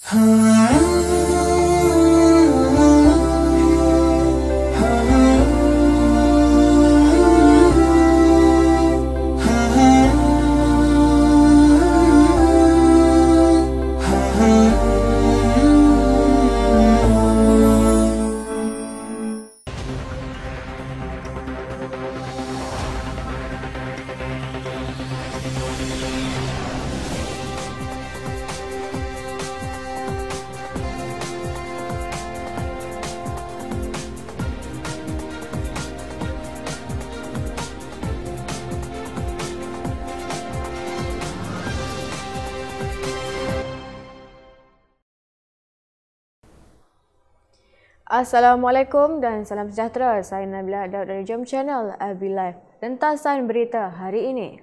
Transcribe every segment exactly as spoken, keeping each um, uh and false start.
Assalamualaikum dan salam sejahtera. Saya Nabila Daud dari Jom Channel A B Live. Rentasan berita hari ini.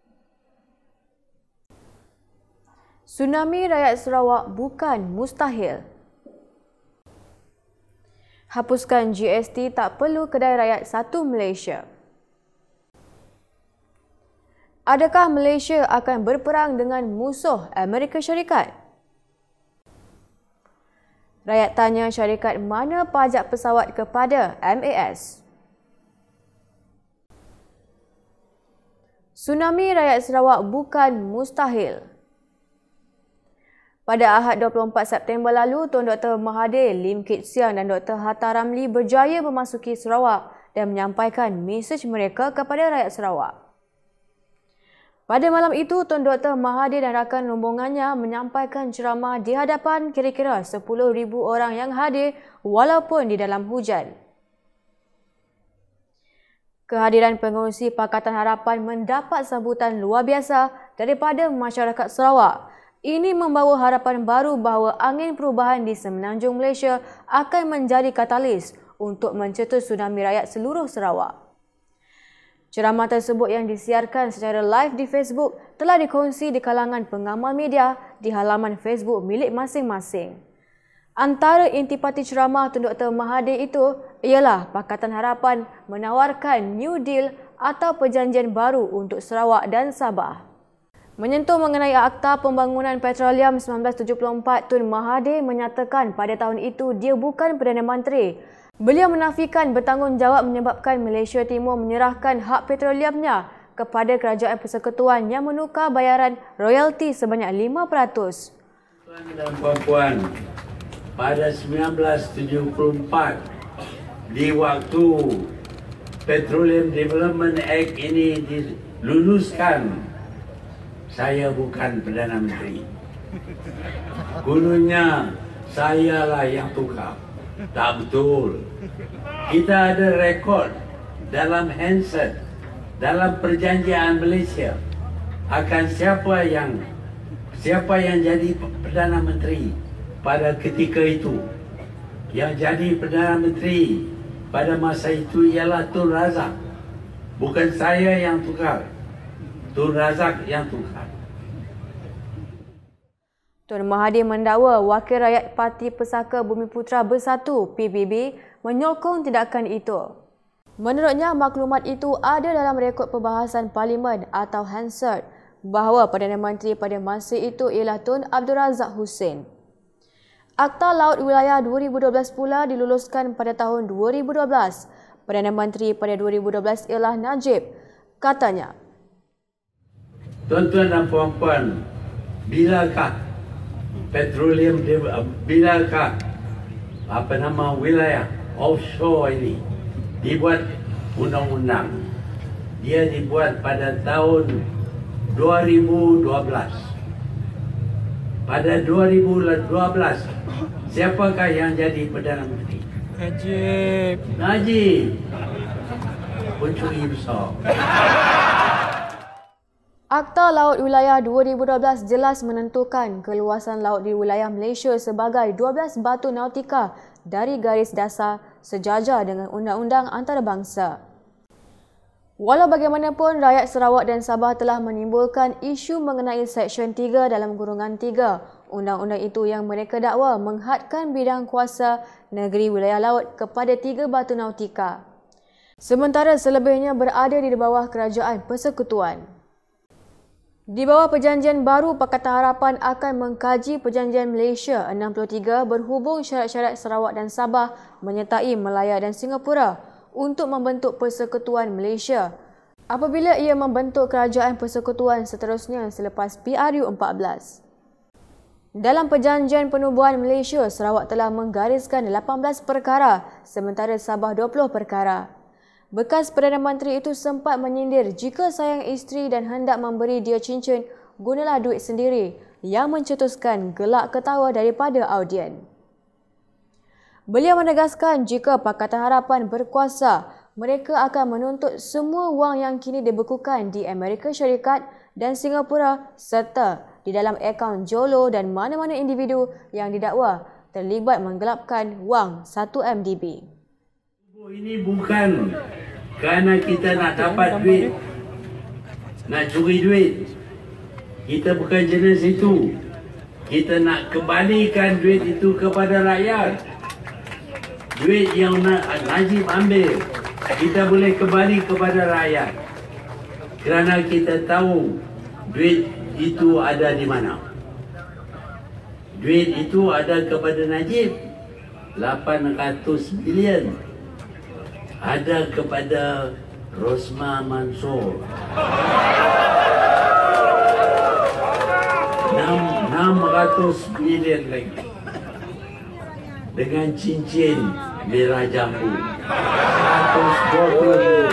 Tsunami rakyat Sarawak bukan mustahil. Hapuskan G S T, tak perlu kedai rakyat satu Malaysia. Adakah Malaysia akan berperang dengan musuh Amerika Syarikat? Rakyat tanya syarikat mana pajak pesawat kepada M A S. Tsunami rakyat Sarawak bukan mustahil. Pada Ahad dua puluh empat September lalu, Tun Doktor Mahathir, Lim Kit Siang dan Doktor Hatta Ramli berjaya memasuki Sarawak dan menyampaikan mesej mereka kepada rakyat Sarawak. Pada malam itu, Tun Doktor Mahathir dan rakan rombongannya menyampaikan ceramah di hadapan kira-kira sepuluh ribu orang yang hadir walaupun di dalam hujan. Kehadiran pengerusi Pakatan Harapan mendapat sambutan luar biasa daripada masyarakat Sarawak. Ini membawa harapan baru bahawa angin perubahan di semenanjung Malaysia akan menjadi katalis untuk mencetus tsunami rakyat seluruh Sarawak. Ceramah tersebut yang disiarkan secara live di Facebook telah dikongsi di kalangan pengamal media di halaman Facebook milik masing-masing. Antara intipati ceramah Tun Doktor Mahathir itu ialah Pakatan Harapan menawarkan New Deal atau perjanjian baru untuk Sarawak dan Sabah. Menyentuh mengenai Akta Pembangunan Petroleum seribu sembilan ratus tujuh puluh empat, Tun Mahathir menyatakan pada tahun itu dia bukan Perdana Menteri. Beliau menafikan bertanggungjawab menyebabkan Malaysia Timur menyerahkan hak petroleumnya kepada Kerajaan Persekutuan yang menukar bayaran royalti sebanyak lima peratus. Tuan dan puan-puan, pada seribu sembilan ratus tujuh puluh empat, di waktu Petroleum Development Act ini diluluskan, saya bukan Perdana Menteri. Gunanya sayalah yang tukar. Tak betul. Kita ada rekod dalam handset, dalam perjanjian Malaysia akan siapa yang siapa yang jadi Perdana Menteri pada ketika itu. Yang jadi Perdana Menteri pada masa itu ialah Tun Razak. Bukan saya yang tukar. Tun Razak yang tukar. Tun Mahathir mendakwa Wakil Rakyat Parti Pesaka Bumiputera Bersatu P B B menyokong tindakan itu. Menurutnya, maklumat itu ada dalam rekod perbahasan Parlimen atau Hansard bahawa Perdana Menteri pada masa itu ialah Tun Abdul Razak Husin. Akta Laut Wilayah dua ribu dua belas pula diluluskan pada tahun dua ribu dua belas. Perdana Menteri pada dua ribu dua belas ialah Najib. Katanya, tuan-tuan dan puan-puan, bilakah petroleum, bilakah apa nama wilayah offshore ini dibuat undang-undang? Dia dibuat pada tahun dua ribu dua belas. Pada dua ribu dua belas, siapakah yang jadi Perdana Menteri? Najib. Najib. Pencuri besar. Akta Laut Wilayah dua ribu dua belas jelas menentukan keluasan laut di wilayah Malaysia sebagai dua belas batu nautika dari garis dasar sejajar dengan undang-undang antarabangsa. Walau bagaimanapun, rakyat Sarawak dan Sabah telah menimbulkan isu mengenai Seksyen tiga dalam kurungan tiga. Undang-undang itu yang mereka dakwa menghadkan bidang kuasa negeri wilayah laut kepada tiga batu nautika. Sementara selebihnya berada di bawah Kerajaan Persekutuan. Di bawah perjanjian baru, Pakatan Harapan akan mengkaji perjanjian Malaysia enam puluh tiga berhubung syarat-syarat Sarawak dan Sabah menyertai Melaya dan Singapura untuk membentuk Persekutuan Malaysia apabila ia membentuk kerajaan persekutuan seterusnya selepas P R U empat belas. Dalam perjanjian penubuhan Malaysia, Sarawak telah menggariskan lapan belas perkara sementara Sabah dua puluh perkara. Bekas Perdana Menteri itu sempat menyindir jika sayang isteri dan hendak memberi dia cincin, gunalah duit sendiri, yang mencetuskan gelak ketawa daripada audien. Beliau menegaskan jika Pakatan Harapan berkuasa, mereka akan menuntut semua wang yang kini dibekukan di Amerika Syarikat dan Singapura serta di dalam akaun Jolo dan mana-mana individu yang didakwa terlibat menggelapkan wang satu M D B. Ini bukan kerana kita nak dapat duit, nak curi duit. Kita bukan jenis itu. Kita nak kembalikan duit itu kepada rakyat. Duit yang nak Najib ambil, kita boleh kembali kepada rakyat. Kerana kita tahu duit itu ada di mana. Duit itu ada kepada Najib, lapan ratus bilion. Ada kepada Rosma Mansor enam ratus bilion lagi dengan cincin merah jambu seratus dua puluh.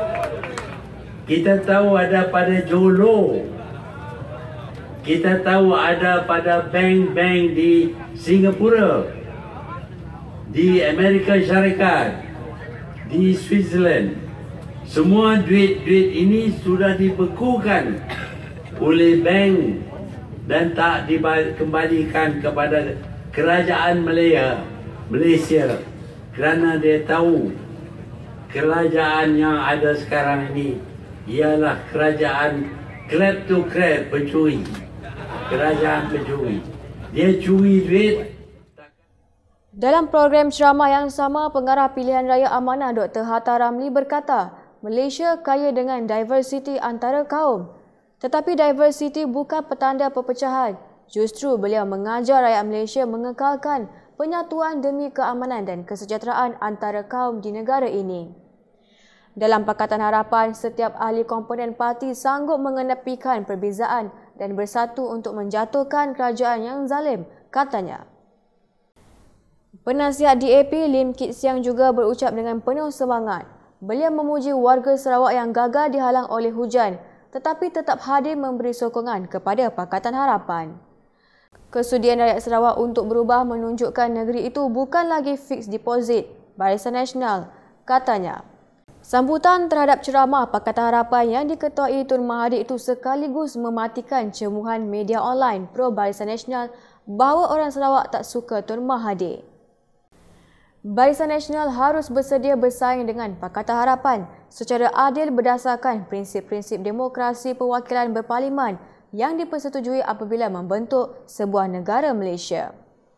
Kita tahu ada pada Jolo, kita tahu ada pada bank-bank di Singapura, di Amerika Syarikat, di Switzerland. Semua duit-duit ini sudah dibekukan oleh bank dan tak dikembalikan kepada kerajaan Malaya, Malaysia kerana dia tahu kerajaan yang ada sekarang ini ialah kerajaan kleptokrat, pencuri. Kerajaan pencuri. Dia curi duit. Dalam program ceramah yang sama, Pengarah Pilihan Raya Amanah Doktor Hatta Ramli berkata, Malaysia kaya dengan diversiti antara kaum. Tetapi diversiti bukan petanda perpecahan. Justru beliau mengajar rakyat Malaysia mengekalkan penyatuan demi keamanan dan kesejahteraan antara kaum di negara ini. Dalam Pakatan Harapan, setiap ahli komponen parti sanggup mengenepikan perbezaan dan bersatu untuk menjatuhkan kerajaan yang zalim, katanya. Penasihat D A P Lim Kit Siang juga berucap dengan penuh semangat. Beliau memuji warga Sarawak yang gagal dihalang oleh hujan tetapi tetap hadir memberi sokongan kepada Pakatan Harapan. Kesudian rakyat Sarawak untuk berubah menunjukkan negeri itu bukan lagi fix deposit Barisan Nasional, katanya. Sambutan terhadap ceramah Pakatan Harapan yang diketuai Tun Mahathir itu sekaligus mematikan cemuhan media online pro Barisan Nasional bahawa orang Sarawak tak suka Tun Mahathir. Barisan Nasional harus bersedia bersaing dengan Pakatan Harapan secara adil berdasarkan prinsip-prinsip demokrasi perwakilan berparlimen yang dipersetujui apabila membentuk sebuah negara Malaysia.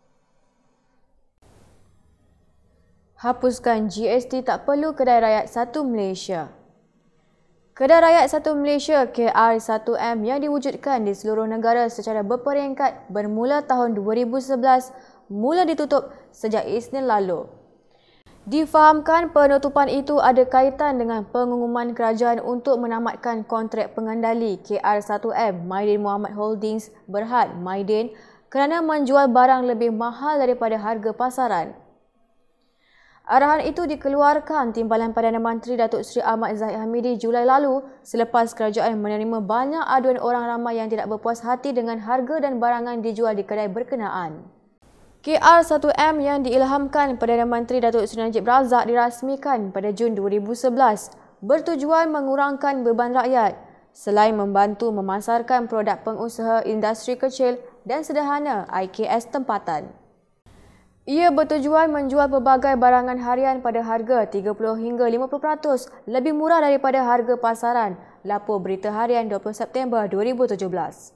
Hapuskan G S T, tak perlu Kedai Rakyat Satu Malaysia. Kedai Rakyat Satu Malaysia K R satu M yang diwujudkan di seluruh negara secara berperingkat bermula tahun dua ribu sebelas mula ditutup sejak Isnin lalu. Difahamkan penutupan itu ada kaitan dengan pengumuman kerajaan untuk menamatkan kontrak pengendali K R satu M Maidin Mohamad Holdings Berhad Maidin kerana menjual barang lebih mahal daripada harga pasaran. Arahan itu dikeluarkan Timbalan Perdana Menteri Datuk Seri Ahmad Zahid Hamidi Julai lalu selepas kerajaan menerima banyak aduan orang ramai yang tidak berpuas hati dengan harga dan barangan dijual di kedai berkenaan. K R satu M yang diilhamkan Perdana Menteri Datuk Seri Najib Razak dirasmikan pada Jun dua ribu sebelas bertujuan mengurangkan beban rakyat selain membantu memasarkan produk pengusaha industri kecil dan sederhana I K S tempatan. Ia bertujuan menjual pelbagai barangan harian pada harga tiga puluh hingga lima puluh peratus lebih murah daripada harga pasaran, lapor Berita Harian dua puluh September dua ribu tujuh belas.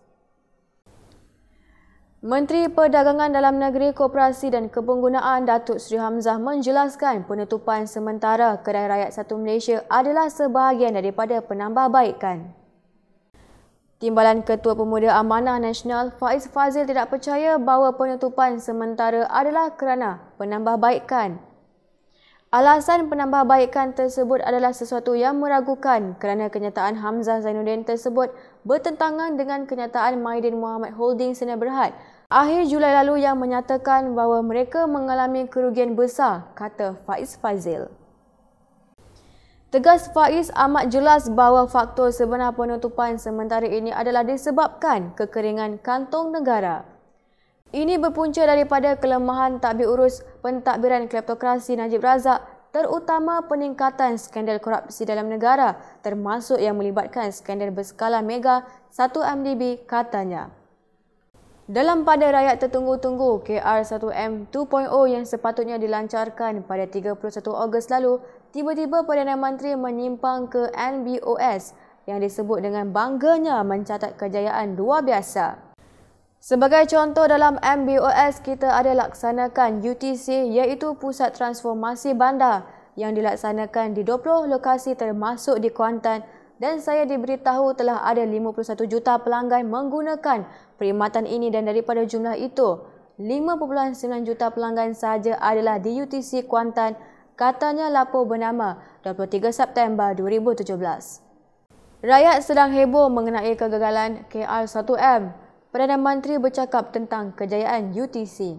Menteri Perdagangan Dalam Negeri, Koperasi dan Kepenggunaan Datuk Seri Hamzah menjelaskan penutupan sementara Kedai Rakyat Satu Malaysia adalah sebahagian daripada penambahbaikan. Timbalan Ketua Pemuda Amanah Nasional Faiz Fazil tidak percaya bahawa penutupan sementara adalah kerana penambahbaikan. Alasan penambahbaikan tersebut adalah sesuatu yang meragukan kerana kenyataan Hamzah Zainuddin tersebut bertentangan dengan kenyataan Mahidin Mohamad Holding Sdn Bhd akhir Julai lalu yang menyatakan bahawa mereka mengalami kerugian besar, kata Faiz Fazil. Tegas Faiz amat jelas bahawa faktor sebenar penutupan sementara ini adalah disebabkan kekeringan kantong negara. Ini berpunca daripada kelemahan tadbir urus pentadbiran kleptokrasi Najib Razak, terutama peningkatan skandal korupsi dalam negara termasuk yang melibatkan skandal berskala mega satu M D B, katanya. Dalam pada rakyat tertunggu-tunggu K R satu M dua titik kosong yang sepatutnya dilancarkan pada tiga puluh satu Ogos lalu, tiba-tiba Perdana Menteri menyimpang ke N B O S yang disebut dengan bangganya mencatat kejayaan luar biasa. Sebagai contoh, dalam M B O S kita ada laksanakan U T C iaitu Pusat Transformasi Bandar yang dilaksanakan di dua puluh lokasi termasuk di Kuantan, dan saya diberitahu telah ada lima puluh satu juta pelanggan menggunakan perkhidmatan ini, dan daripada jumlah itu lima perpuluhan sembilan juta pelanggan sahaja adalah di U T C Kuantan, katanya lapor bernama dua puluh tiga September dua ribu tujuh belas. Rakyat sedang heboh mengenai kegagalan K R satu M. Perdana Menteri bercakap tentang kejayaan U T C.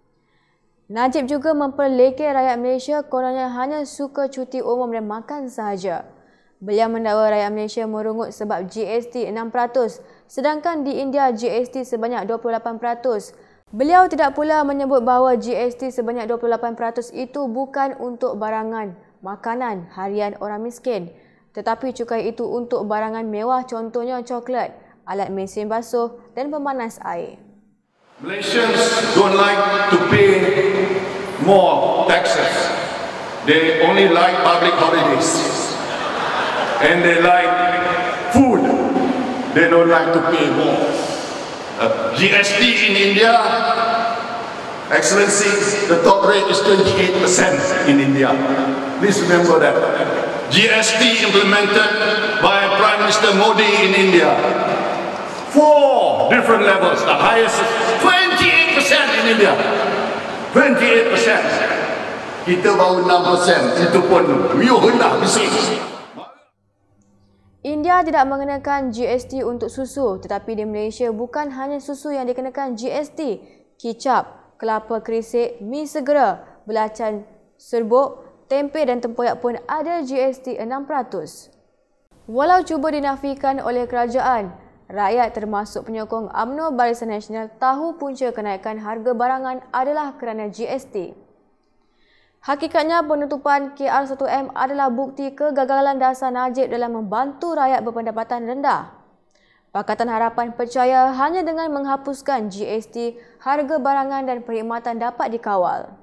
Najib juga memperlekeh rakyat Malaysia kononnya hanya suka cuti umum dan makan sahaja. Beliau mendakwa rakyat Malaysia merungut sebab G S T enam peratus, sedangkan di India G S T sebanyak dua puluh lapan peratus. Beliau tidak pula menyebut bahawa G S T sebanyak dua puluh lapan peratus itu bukan untuk barangan makanan harian orang miskin, tetapi cukai itu untuk barangan mewah, contohnya coklat, alat mesin basuh dan pemanas air. Malaysians don't like to pay more taxes. They only like public holidays. And they like food. They don't like to pay more. Uh, G S T in India, Excellency, the top rate is twenty-eight percent in India. Please remember that. G S T implemented by Prime Minister Modi in India. Four different levels. The highest is twenty-eight percent in India. twenty-eight percent. Kita baru enam persen. Itu pun riuh rendah bising. India tidak mengenakan G S T untuk susu, tetapi di Malaysia bukan hanya susu yang dikenakan G S T. Kicap, kelapa kerisik, mi segera, belacan serbuk, tempe dan tempoyak pun ada G S T enam peratus. Walau cuba dinafikan oleh kerajaan, rakyat termasuk penyokong U M N O Barisan Nasional tahu punca kenaikan harga barangan adalah kerana G S T. Hakikatnya penutupan K R satu M adalah bukti kegagalan dasar Najib dalam membantu rakyat berpendapatan rendah. Pakatan Harapan percaya hanya dengan menghapuskan G S T, harga barangan dan perkhidmatan dapat dikawal.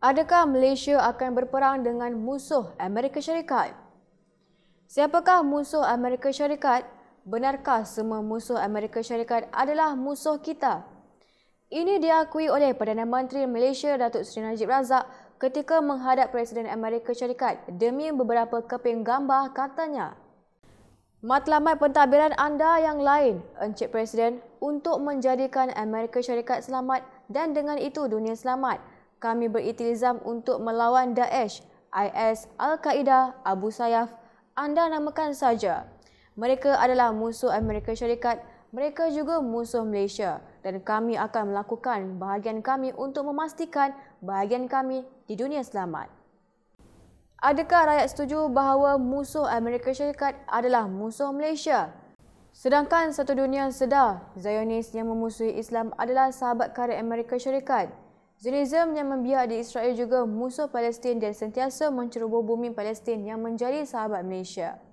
Adakah Malaysia akan berperang dengan musuh Amerika Syarikat? Siapakah musuh Amerika Syarikat? Benarkah semua musuh Amerika Syarikat adalah musuh kita? Ini diakui oleh Perdana Menteri Malaysia Datuk Seri Najib Razak ketika menghadap Presiden Amerika Syarikat demi beberapa keping gambar katanya. Matlamat pentadbiran anda yang lain, Encik Presiden, untuk menjadikan Amerika Syarikat selamat dan dengan itu dunia selamat. Kami beriltizam untuk melawan Daesh, I S, Al-Qaeda, Abu Sayyaf, anda namakan saja. Mereka adalah musuh Amerika Syarikat, mereka juga musuh Malaysia dan kami akan melakukan bahagian kami untuk memastikan bahagian kami di dunia selamat. Adakah rakyat setuju bahawa musuh Amerika Syarikat adalah musuh Malaysia? Sedangkan satu dunia sedar, Zionis yang memusuhi Islam adalah sahabat karib Amerika Syarikat. Zionism yang membiak di Israel juga musuh Palestin dan sentiasa menceroboh bumi Palestin yang menjadi sahabat Malaysia.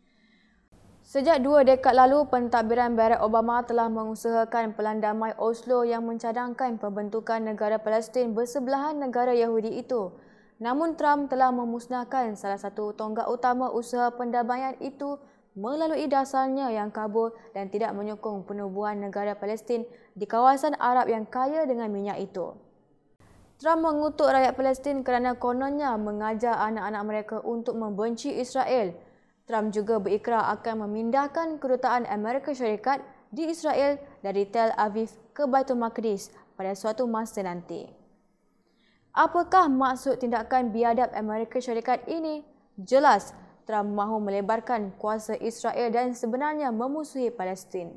Sejak dua dekad lalu, pentadbiran Barack Obama telah mengusahakan Pelan Damai Oslo yang mencadangkan pembentukan negara Palestin bersebelahan negara Yahudi itu. Namun Trump telah memusnahkan salah satu tonggak utama usaha pendamaian itu melalui dasarnya yang kabur dan tidak menyokong penubuhan negara Palestin di kawasan Arab yang kaya dengan minyak itu. Trump mengutuk rakyat Palestin kerana kononnya mengajar anak-anak mereka untuk membenci Israel. Trump juga berikrar akan memindahkan kedutaan Amerika Syarikat di Israel dari Tel Aviv ke Baitul Maqdis pada suatu masa nanti. Apakah maksud tindakan biadab Amerika Syarikat ini? Jelas, Trump mahu melebarkan kuasa Israel dan sebenarnya memusuhi Palestin.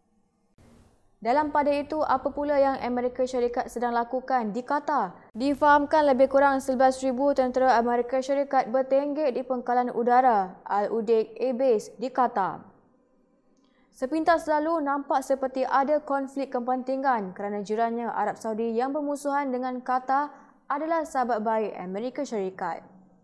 Dalam pada itu, apa pula yang Amerika Syarikat sedang lakukan di Qatar? Difahamkan lebih kurang sebelas ribu tentera Amerika Syarikat bertenggek di pangkalan udara Al-Udeid Air Base di Qatar. Sepintas lalu nampak seperti ada konflik kepentingan kerana jirannya Arab Saudi yang bermusuhan dengan Qatar adalah sahabat baik Amerika Syarikat.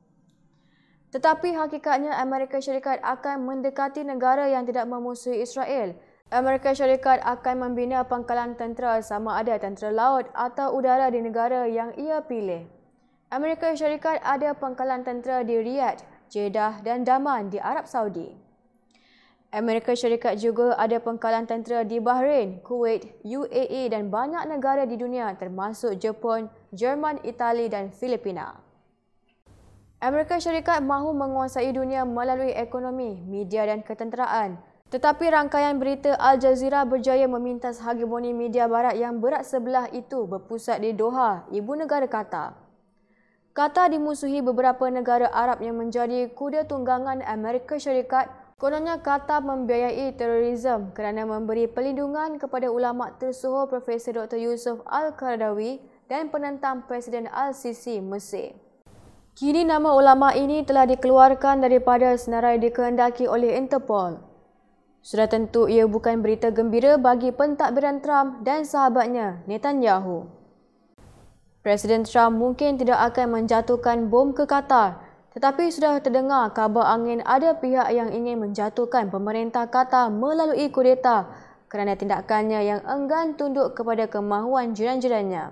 Tetapi hakikatnya Amerika Syarikat akan mendekati negara yang tidak memusuhi Israel. Amerika Syarikat akan membina pangkalan tentera sama ada tentera laut atau udara di negara yang ia pilih. Amerika Syarikat ada pangkalan tentera di Riyadh, Jeddah dan Daman di Arab Saudi. Amerika Syarikat juga ada pangkalan tentera di Bahrain, Kuwait, U A E dan banyak negara di dunia termasuk Jepun, Jerman, Itali dan Filipina. Amerika Syarikat mahu menguasai dunia melalui ekonomi, media dan ketenteraan. Tetapi rangkaian berita Al Jazeera berjaya memintas hegemoni media barat yang berat sebelah itu berpusat di Doha, ibu negara Qatar. Qatar dimusuhi beberapa negara Arab yang menjadi kuda tunggangan Amerika Syarikat. Kononnya Qatar membiayai terorisme kerana memberi pelindungan kepada ulama tersohor Profesor Doktor Yusuf Al-Qaradawi dan penentang Presiden Al-Sisi Mesir. Kini nama ulama ini telah dikeluarkan daripada senarai dikehendaki oleh Interpol. Sudah tentu ia bukan berita gembira bagi pentadbiran Trump dan sahabatnya Netanyahu. Presiden Trump mungkin tidak akan menjatuhkan bom ke Qatar, tetapi sudah terdengar kabar angin ada pihak yang ingin menjatuhkan pemerintah Qatar melalui kudeta kerana tindakannya yang enggan tunduk kepada kemahuan jiran-jirannya.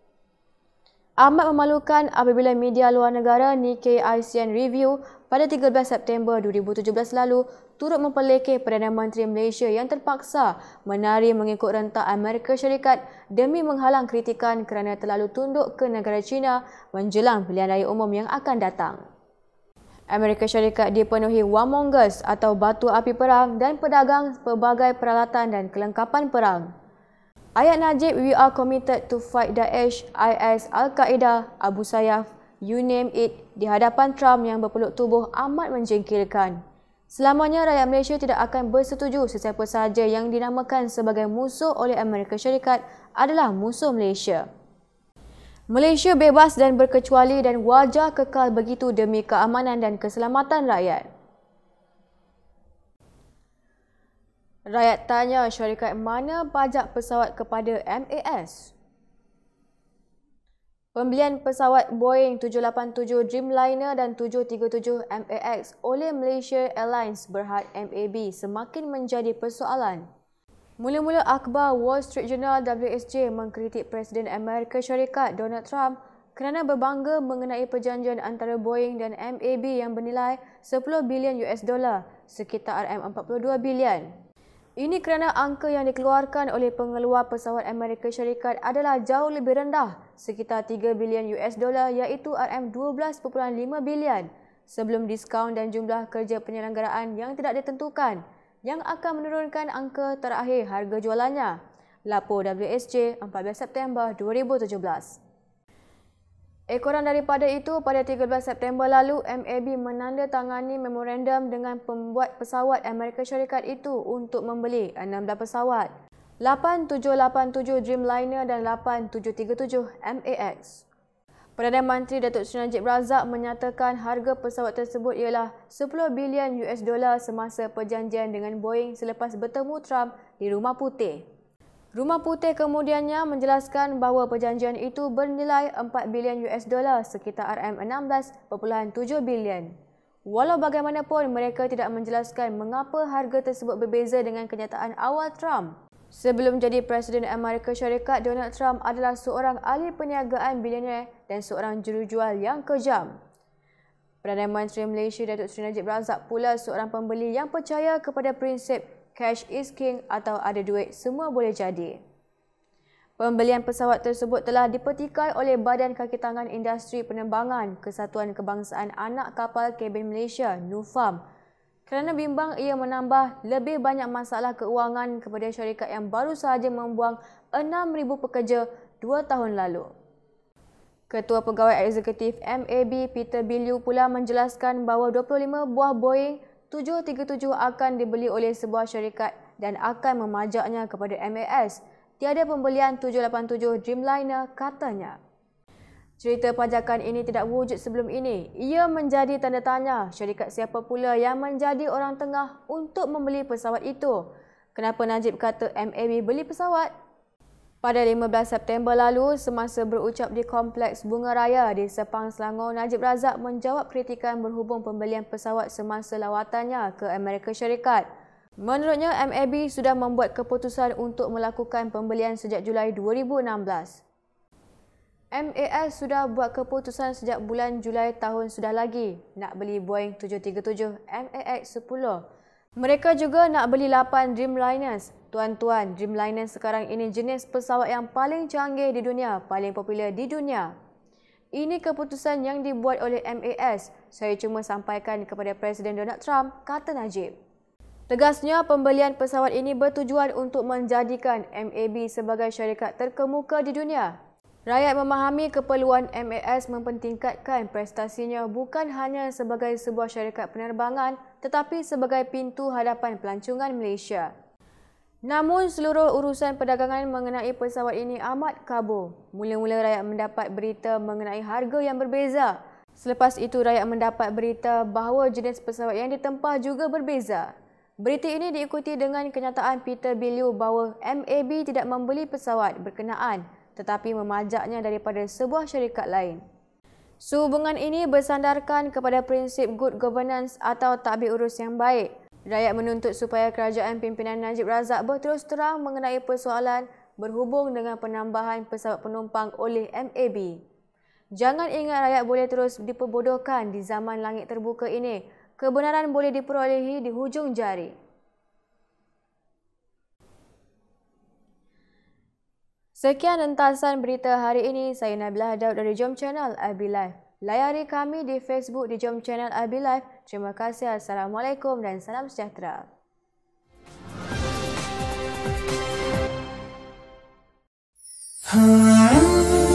Amat memalukan apabila media luar negara Nikkei ASEAN Review pada tiga belas September dua ribu tujuh belas lalu turut mempelekeh Perdana Menteri Malaysia yang terpaksa menari mengikut rentak Amerika Syarikat demi menghalang kritikan kerana terlalu tunduk ke negara China menjelang pilihan raya umum yang akan datang. Amerika Syarikat dipenuhi warmongers atau batu api perang dan pedagang pelbagai peralatan dan kelengkapan perang. Ayat Najib, we are committed to fight Daesh, I S, Al-Qaeda, Abu Sayyaf, you name it, di hadapan Trump yang berpeluk tubuh amat menjengkelkan. Selamanya rakyat Malaysia tidak akan bersetuju sesiapa sahaja yang dinamakan sebagai musuh oleh Amerika Syarikat adalah musuh Malaysia. Malaysia bebas dan berkecuali dan wajar kekal begitu demi keamanan dan keselamatan rakyat. Rakyat tanya syarikat mana pajak pesawat kepada M A S? Pembelian pesawat Boeing tujuh lapan tujuh Dreamliner dan tujuh tiga tujuh M A X oleh Malaysia Airlines berhad M A B semakin menjadi persoalan. Mula-mula akhbar Wall Street Journal W S J mengkritik Presiden Amerika Syarikat Donald Trump kerana berbangga mengenai perjanjian antara Boeing dan M A B yang bernilai sepuluh bilion U S dollar, sekitar R M empat puluh dua bilion. Ini kerana angka yang dikeluarkan oleh pengeluar pesawat Amerika Syarikat adalah jauh lebih rendah, sekitar tiga bilion U S dollar iaitu R M dua belas perpuluhan lima bilion sebelum diskaun dan jumlah kerja penyelenggaraan yang tidak ditentukan yang akan menurunkan angka terakhir harga jualannya. Lapor W S J empat belas September dua ribu tujuh belas. Ekoran daripada itu, pada tiga belas September lalu, M A B menandatangani memorandum dengan pembuat pesawat Amerika Syarikat itu untuk membeli enam belas pesawat, lapan tujuh lapan tujuh Dreamliner dan lapan tujuh tiga tujuh M A X. Perdana Menteri Datuk Seri Najib Razak menyatakan harga pesawat tersebut ialah sepuluh bilion U S dollar semasa perjanjian dengan Boeing selepas bertemu Trump di Rumah Putih. Rumah Putih kemudiannya menjelaskan bahawa perjanjian itu bernilai empat bilion U S dollar, sekitar R M enam belas perpuluhan tujuh bilion. Walau bagaimanapun, mereka tidak menjelaskan mengapa harga tersebut berbeza dengan kenyataan awal Trump. Sebelum jadi Presiden Amerika Syarikat, Donald Trump adalah seorang ahli perniagaan bilioner dan seorang jurujual yang kejam. Perdana Menteri Malaysia Datuk Seri Najib Razak pula seorang pembeli yang percaya kepada prinsip cash is king atau ada duit semua boleh jadi. Pembelian pesawat tersebut telah dipetikai oleh Badan Kaki Tangan Industri Penerbangan Kesatuan Kebangsaan Anak Kapal Kabin Malaysia (NUFAM) kerana bimbang ia menambah lebih banyak masalah keuangan kepada syarikat yang baru sahaja membuang enam ribu pekerja dua tahun lalu. Ketua Pegawai Eksekutif M A B Peter Bilyeu pula menjelaskan bahawa dua puluh lima buah Boeing tujuh tiga tujuh akan dibeli oleh sebuah syarikat dan akan memajaknya kepada M A S. Tiada pembelian tujuh lapan tujuh Dreamliner, katanya. Cerita pajakan ini tidak wujud sebelum ini. Ia menjadi tanda tanya syarikat siapa pula yang menjadi orang tengah untuk membeli pesawat itu. Kenapa Najib kata M A B beli pesawat? Pada lima belas September lalu, semasa berucap di Kompleks Bunga Raya di Sepang, Selangor, Najib Razak menjawab kritikan berhubung pembelian pesawat semasa lawatannya ke Amerika Syarikat. Menurutnya, M A B sudah membuat keputusan untuk melakukan pembelian sejak Julai dua ribu enam belas. M A S sudah buat keputusan sejak bulan Julai tahun sudah lagi nak beli Boeing tujuh tiga tujuh M A X sepuluh. Mereka juga nak beli lapan Dreamliners. Tuan-tuan, Dreamliner sekarang ini jenis pesawat yang paling canggih di dunia, paling popular di dunia. Ini keputusan yang dibuat oleh M A S. Saya cuma sampaikan kepada Presiden Donald Trump, kata Najib. Tegasnya, pembelian pesawat ini bertujuan untuk menjadikan M A B sebagai syarikat terkemuka di dunia. Rakyat memahami keperluan M A S mempentingkatkan prestasinya bukan hanya sebagai sebuah syarikat penerbangan tetapi sebagai pintu hadapan pelancongan Malaysia. Namun, seluruh urusan perdagangan mengenai pesawat ini amat kabur. Mula-mula rakyat mendapat berita mengenai harga yang berbeza. Selepas itu, rakyat mendapat berita bahawa jenis pesawat yang ditempah juga berbeza. Berita ini diikuti dengan kenyataan Peter Bilyeu bahawa M A B tidak membeli pesawat berkenaan tetapi memajaknya daripada sebuah syarikat lain. Sehubungan ini bersandarkan kepada prinsip good governance atau tadbir urus yang baik. Rakyat menuntut supaya kerajaan pimpinan Najib Razak berterus terang mengenai persoalan berhubung dengan penambahan pesawat penumpang oleh M A B. Jangan ingat rakyat boleh terus diperbodohkan di zaman langit terbuka ini. Kebenaran boleh diperolehi di hujung jari. Sekian rentasan berita hari ini. Saya Nabilah Daud dari Jom Channel I B Live. Layari kami di Facebook di Jom Channel I B Live. Terima kasih. Assalamualaikum dan salam sejahtera. Hmm.